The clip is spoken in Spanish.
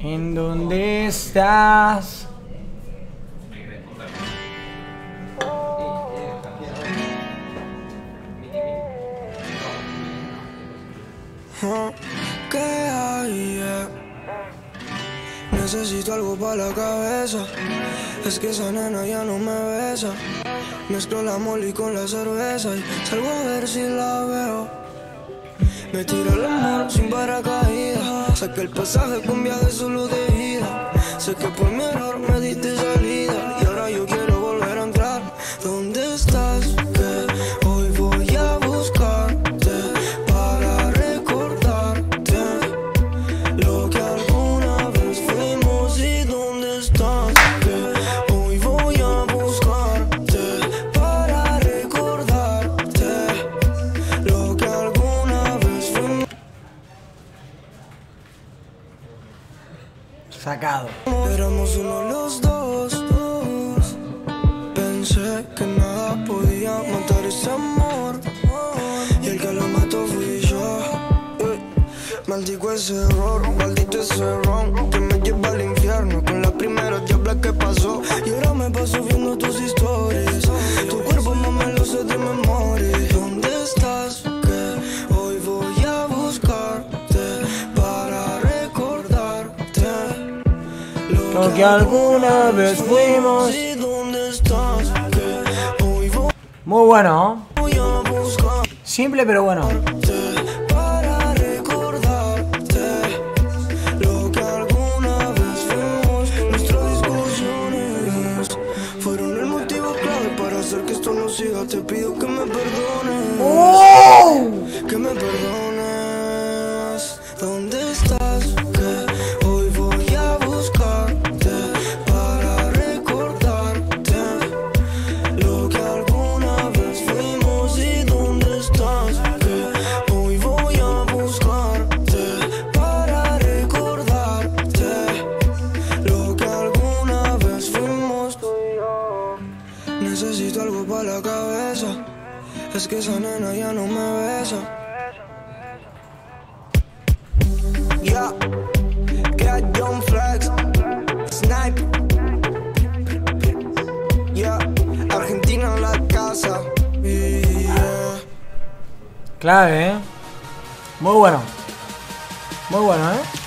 ¿En dónde estás? ¿Qué hay? Necesito algo para la cabeza. Es que esa nena ya no me besa. Mezclo la moli con la cerveza y salgo a ver si la veo. Me tiro el amor sin paracaídas. Saqué el pasaje con viaje solo de ida. Sé que por mi error me diste salida y ahora yo quiero volver a entrar. ¿Dónde estás? Que hoy voy a buscarte para recordarte lo que alguna vez fuimos. ¿Y dónde estás? Que hoy voy a buscarte para recordarte lo que alguna vez fuimos. Sacado. Éramos uno los dos. Pensé que nada podía matar ese amor y el que lo mató fui yo. Maldigo ese error, maldito ese ron que me lleva al infierno con la primera diabla que pasó. Y ahora me paso viendo tus historias. Tu cuerpo no me lo sé de memoria. ¿Dónde estás? Que hoy voy a buscarte para recordarte Lo que alguna vez fuimos. ¿Y dónde estás? Que hoy voy Muy bueno, ¿no? a buscarte Simple pero bueno. para recordarte lo que alguna vez fuimos. Nuestras discusiones fueron el motivo clave para hacer que esto no siga. Te pido que me perdones, que me perdones. ¿Dónde estás? Que hoy voy a buscarte para recordarte lo que alguna vez fuimos. ¿Y dónde estás? Que hoy voy a buscarte para recordarte lo que alguna vez fuimos tú y yo. Necesito algo para la cabeza. Es que esa nena ya no me besa. Ya, que John Flex, Snipe. Ya, Argentina en la casa. Yeah. Clave, ¿eh? Muy bueno. Muy bueno, ¿eh?